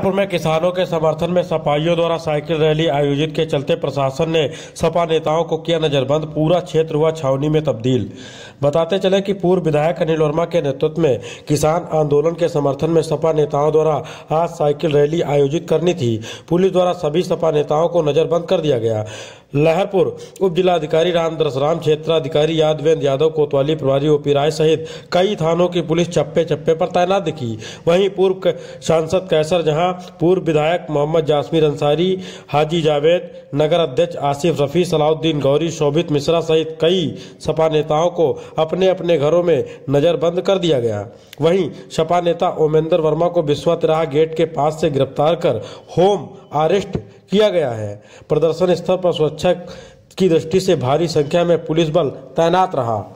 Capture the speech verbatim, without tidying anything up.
लहरपुर में किसानों के समर्थन में सपाइयों द्वारा साइकिल रैली आयोजित के चलते प्रशासन ने सपा नेताओं को किया नजरबंद। पूरा क्षेत्र हुआ छावनी में तब्दील। बताते चले कि पूर्व विधायक अनिल वर्मा के नेतृत्व में किसान आंदोलन के समर्थन में सपा नेताओं द्वारा आज साइकिल रैली आयोजित करनी थी। पुलिस द्वारा सभी सपा नेताओं को नजरबंद कर दिया गया। लहरपुर उप जिलाधिकारी राम दरसराम, क्षेत्राधिकारी यादवेंद्र यादव, कोतवाली प्रभारी ओपी राय सहित कई थानों की पुलिस चप्पे चप्पे पर तैनात दिखी। वहीं पूर्व सांसद कैसर जहां पूर्व विधायक मोहम्मद जासमीर अंसारी, हाजी जावेद, नगर अध्यक्ष आसिफ रफी, सलाउद्दीन गौरी, शोभित मिश्रा सहित कई सपा नेताओं को अपने अपने घरों में नजरबंद कर दिया गया। वहीं सपा नेता ओमेंद्र वर्मा को बिस्वा तिराहा गेट के पास से गिरफ्तार कर होम अरेस्ट किया गया है। प्रदर्शन स्थल पर सुरक्षा की दृष्टि से भारी संख्या में पुलिस बल तैनात रहा।